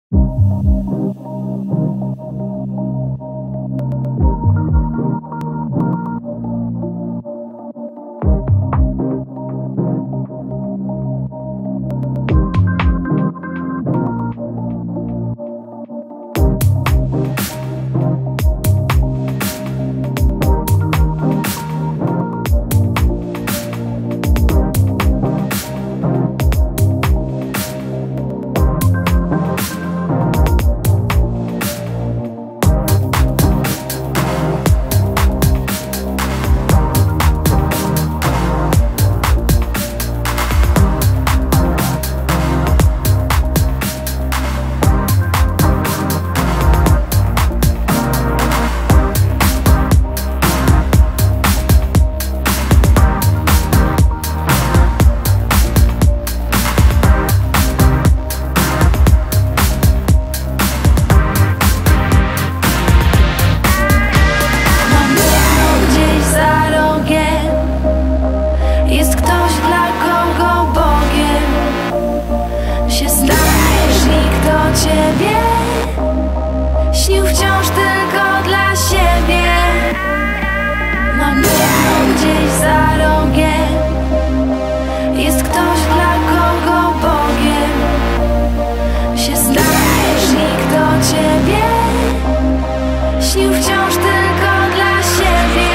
Śnił wciąż tylko dla siebie. Na pewno gdzieś za rogiem jest ktoś, dla kogo Bogiem się stajesz. Nikt o ciebie śnił wciąż tylko dla siebie.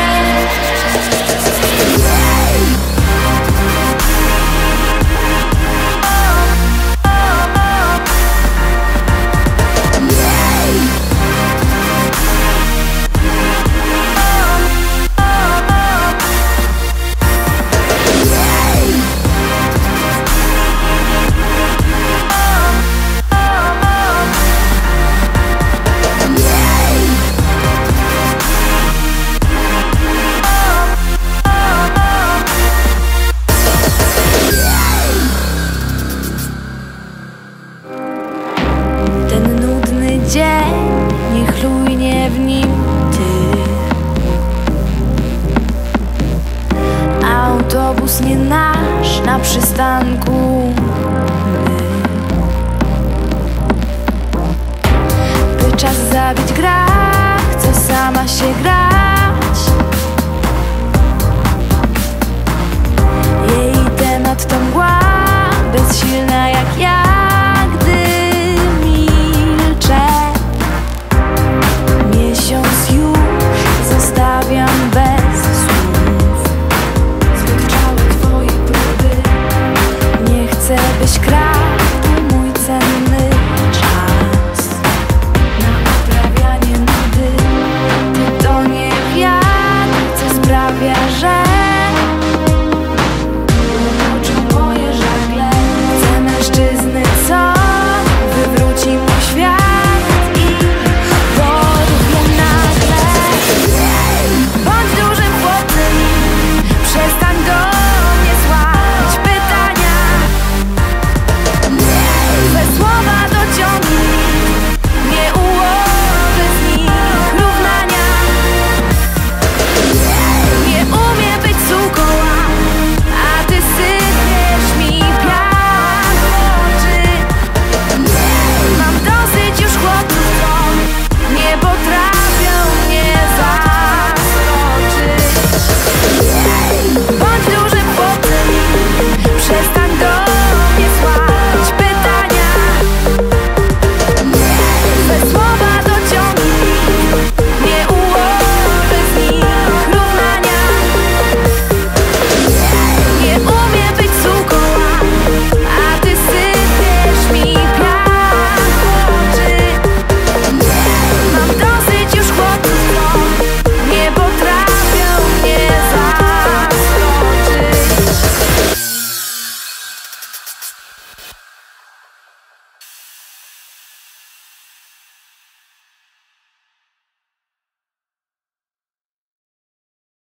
Ten nudny dzień, niechlujnie w nim ty. Autobus nie nasz, na przystanku my. By czas zabić gra, chce sama się grać. Jej temat to mgła, bezsilna